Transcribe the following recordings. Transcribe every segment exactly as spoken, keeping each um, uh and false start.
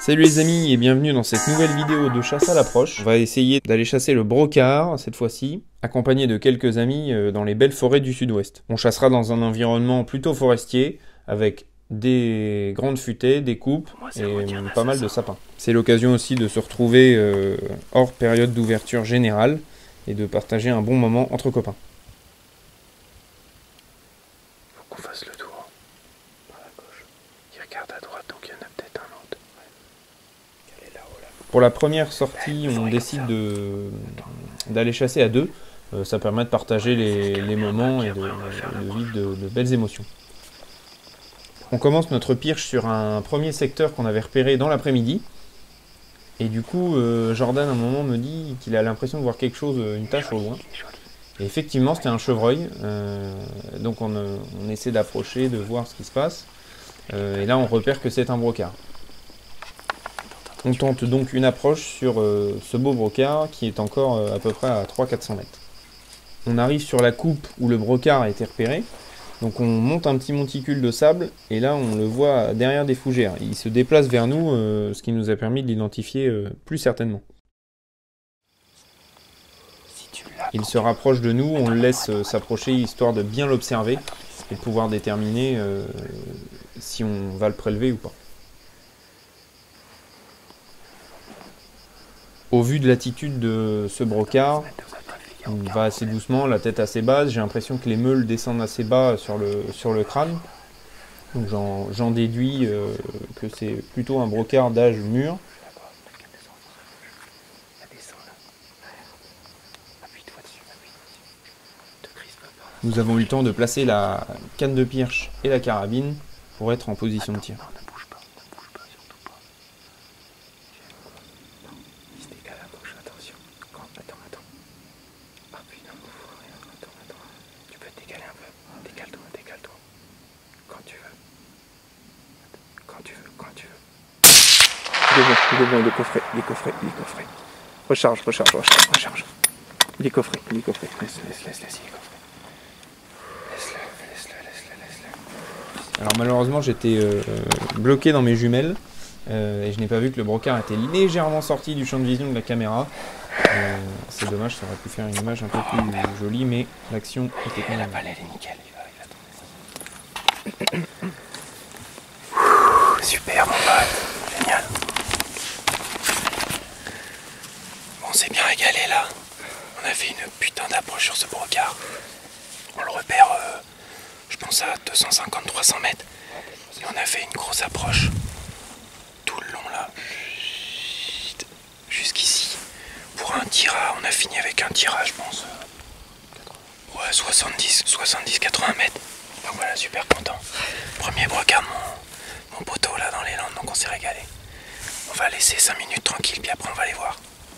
Salut les amis et bienvenue dans cette nouvelle vidéo de chasse à l'approche. On va essayer d'aller chasser le brocard cette fois-ci, accompagné de quelques amis dans les belles forêts du sud-ouest. On chassera dans un environnement plutôt forestier, avec des grandes futaies, des coupes et pas mal de sapins. C'est l'occasion aussi de se retrouver euh, hors période d'ouverture générale et de partager un bon moment entre copains. Faut qu'on fasse le tour par la gauche. Il regarde à droite, donc il y en a peut-être un autre. Ouais. Elle est là-haut, là. Pour la première sortie, on décide de d'aller chasser à deux. Euh, ça permet de partager les, les moments et de, de vivre de, de belles émotions. On commence notre pirche sur un premier secteur qu'on avait repéré dans l'après-midi. Et du coup, euh, Jordan, à un moment, me dit qu'il a l'impression de voir quelque chose, une tache au loin. Et effectivement, c'était un chevreuil. Euh, donc on, euh, on essaie d'approcher, de voir ce qui se passe. Euh, et là, on repère que c'est un brocard. On tente donc une approche sur euh, ce beau brocard qui est encore euh, à peu près à trois cents à quatre cents mètres. On arrive sur la coupe où le brocard a été repéré. Donc on monte un petit monticule de sable et là on le voit derrière des fougères. Il se déplace vers nous, euh, ce qui nous a permis de l'identifier euh, plus certainement. Il se rapproche de nous, on le laisse euh, s'approcher histoire de bien l'observer et de pouvoir déterminer euh, si on va le prélever ou pas. Au vu de l'attitude de ce brocard, on va assez doucement, la tête assez basse. J'ai l'impression que les meules descendent assez bas sur le, sur le crâne. Donc j'en déduis euh, que c'est plutôt un brocard d'âge mûr. Nous avons eu le temps de placer la canne de pirche et la carabine pour être en position de tir. Il est bon, il est coffré, il est coffré, il est coffré. Recharge, recharge, recharge, recharge. Il est coffré, il est coffré. Laisse, laisse, laisse, laisse, il est coffré. Laisse-le, laisse-le, laisse-le, laisse-le. Alors malheureusement j'étais euh, bloqué dans mes jumelles euh, et je n'ai pas vu que le brocard était légèrement sorti du champ de vision de la caméra. Euh, C'est dommage, ça aurait pu faire une image un peu plus jolie, mais l'action était quand même... La balle, elle est nickel, il va, il va tourner ça. Super, mon pote, génial. On s'est bien régalé là. On a fait une putain d'approche sur ce brocard. On le repère, euh, je pense à deux cent cinquante à trois cents mètres. Et on a fait une grosse approche. Tout le long là. Jusqu'ici. Pour un tirage, on a fini avec un tirage, je pense. Ouais, soixante-dix à quatre-vingts mètres. Donc voilà, super content. Premier brocard de mon, mon poteau là dans les Landes, donc on s'est régalé. On va laisser cinq minutes tranquille, puis après on va les voir.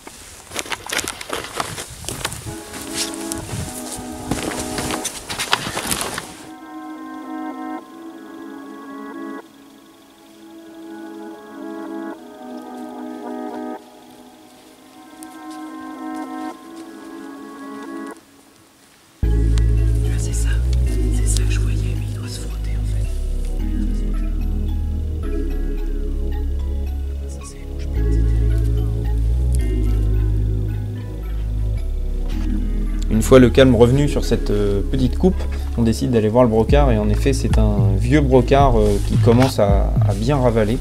C'est ça, c'est ça que je voyais, mais il doit se frotter en fait. Ça c'est bouge pas, Une fois le calme revenu sur cette euh, petite coupe, on décide d'aller voir le brocard et en effet c'est un vieux brocard euh, qui commence à, à bien ravaler.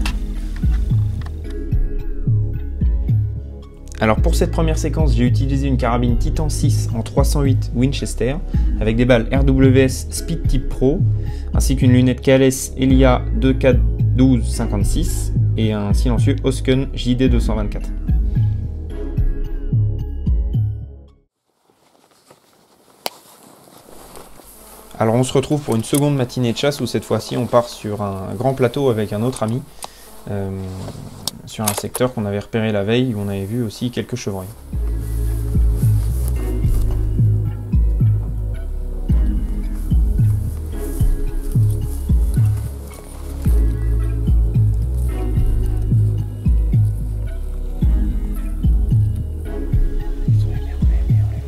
Alors pour cette première séquence, j'ai utilisé une carabine Titan six en trois cent huit Winchester avec des balles R W S Speed Type Pro ainsi qu'une lunette Kales Elia deux quatre douze cinquante-six et un silencieux Hosken J D deux cent vingt-quatre. Alors on se retrouve pour une seconde matinée de chasse où cette fois-ci on part sur un grand plateau avec un autre ami, euh, sur un secteur qu'on avait repéré la veille où on avait vu aussi quelques chevreuils.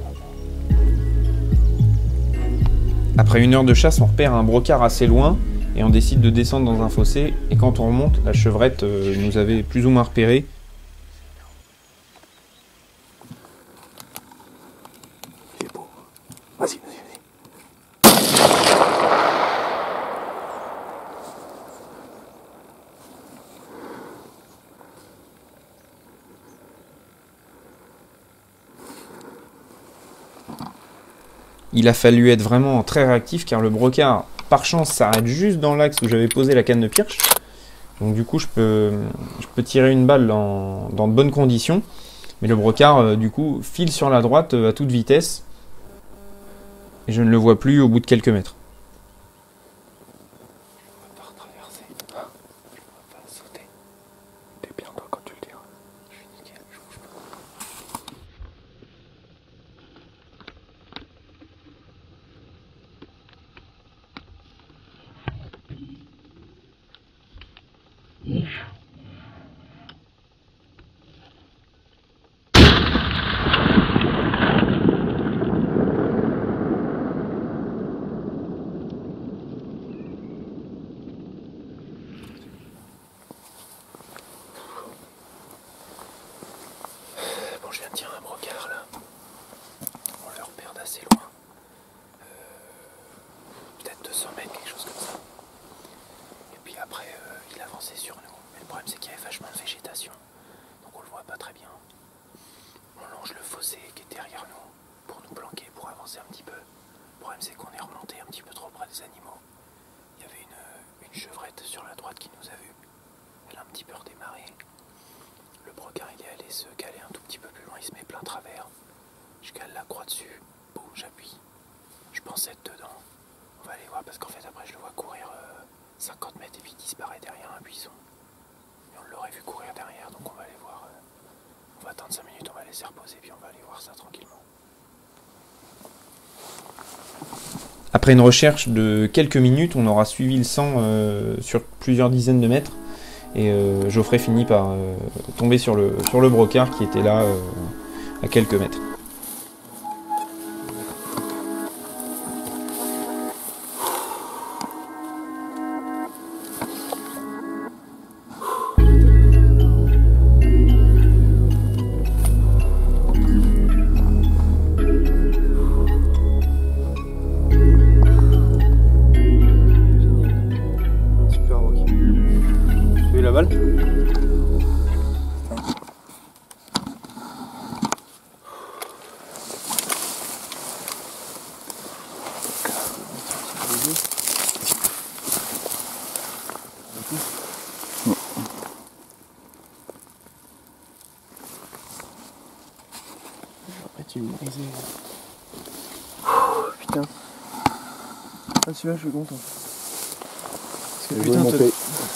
Après une heure de chasse, on repère un brocard assez loin, et on décide de descendre dans un fossé. Et quand on remonte, la chevrette euh, nous avait plus ou moins repéré. Vas-y, vas-y, vas-y. Il a fallu être vraiment très réactif car le brocard, par chance, s'arrête juste dans l'axe où j'avais posé la canne de pirche. Donc du coup, je peux, je peux tirer une balle dans, dans de bonnes conditions. Mais le brocard, euh, du coup, file sur la droite euh, à toute vitesse. Et je ne le vois plus au bout de quelques mètres. Je ne vais pas retraverser. Je ne vais pas sauter. Dépiens-toi quand tu le diras. Je suis nickel, je bouge pas. Bon, je viens de tirer un brocard là. On le repère d'assez loin. Euh, Peut-être deux cents mètres, quelque chose comme ça. Et puis après, euh, il avançait sur nous. Mais le problème, c'est qu'il y avait vachement de végétation. Donc on le voit pas très bien. On longe le fossé qui est derrière nous pour nous planquer, pour avancer un petit peu. Le problème, c'est qu'on est remonté un petit peu trop près des animaux. Il y avait une, une chevrette sur la droite qui nous a vus. Elle a un petit peu redémarré. Le brocard, il est allé se caler un tout petit peu plus loin, il se met plein travers. Je cale la croix dessus, boum, j'appuie. Je pense être dedans. On va aller voir parce qu'en fait après je le vois courir euh, cinquante mètres et puis il disparaît derrière un buisson. Et on l'aurait vu courir derrière, donc on va aller voir. Euh, on va attendre cinq minutes, on va laisser reposer puis on va aller voir ça tranquillement. Après une recherche de quelques minutes, on aura suivi le sang euh, sur plusieurs dizaines de mètres. Et euh, Geoffrey finit par euh, tomber sur le, sur le brocard qui était là euh, à quelques mètres. Super brocard. Tu as vu la balle ? Après tu me brisais. Oh, putain. Ah celui-là je suis content. Parce que putain te...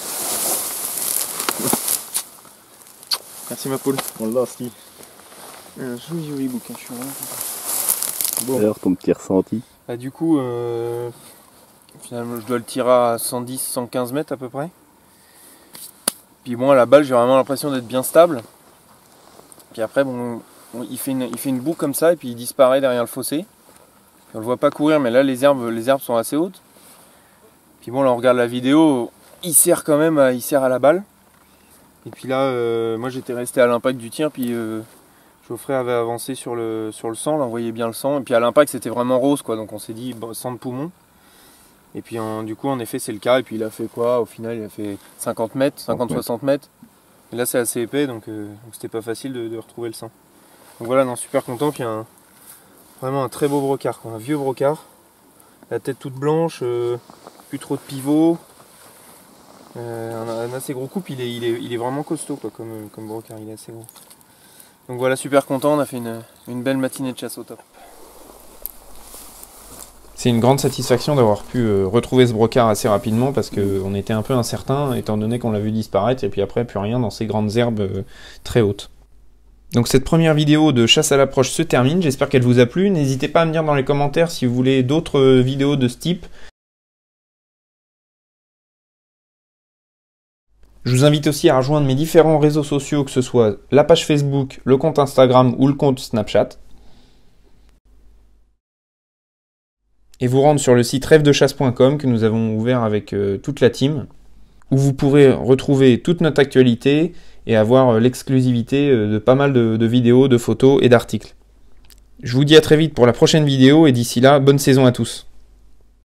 Merci ma poule. On l'a aussi. Un joli joli bouquin, je suis vraiment content. Bon. D'ailleurs, ton petit ressenti. Bah, du coup, euh, finalement, je dois le tirer à cent dix à cent quinze mètres à peu près. Puis bon, à la balle, j'ai vraiment l'impression d'être bien stable. Puis après, bon, il fait une, il fait une boue comme ça et puis il disparaît derrière le fossé. Puis on le voit pas courir, mais là, les herbes, les herbes sont assez hautes. Puis bon, là, on regarde la vidéo, il serre quand même, à, il serre à la balle. Et puis là, euh, moi, j'étais resté à l'impact du tir, puis euh, Geoffrey avait avancé sur le, sur le sang, là, on voyait bien le sang. Et puis à l'impact, c'était vraiment rose, quoi. Donc on s'est dit, bon, sang de poumon. Et puis en, du coup, en effet, c'est le cas. Et puis il a fait quoi? Au final, il a fait cinquante mètres, cinquante à soixante mètres. Et là, c'est assez épais, donc euh, donc c'était pas facile de, de retrouver le sang. Donc voilà, non, super content. Puis un, vraiment un très beau brocard, quoi. Un vieux brocard. La tête toute blanche, euh, plus trop de pivot. Euh, un, un assez gros couple, il est, il est, il est vraiment costaud, quoi, comme, comme brocard, il est assez gros. Donc voilà, super content, on a fait une, une belle matinée de chasse au top. C'est une grande satisfaction d'avoir pu euh, retrouver ce brocard assez rapidement parce qu'on était un peu incertain étant donné qu'on l'a vu disparaître et puis après plus rien dans ces grandes herbes euh, très hautes. Donc cette première vidéo de chasse à l'approche se termine, j'espère qu'elle vous a plu. N'hésitez pas à me dire dans les commentaires si vous voulez d'autres vidéos de ce type. Je vous invite aussi à rejoindre mes différents réseaux sociaux, que ce soit la page Facebook, le compte Instagram ou le compte Snapchat. et vous rendre sur le site rêve de chasse point com que nous avons ouvert avec euh, toute la team, où vous pourrez retrouver toute notre actualité et avoir euh, l'exclusivité euh, de pas mal de, de vidéos, de photos et d'articles. Je vous dis à très vite pour la prochaine vidéo et d'ici là, bonne saison à tous.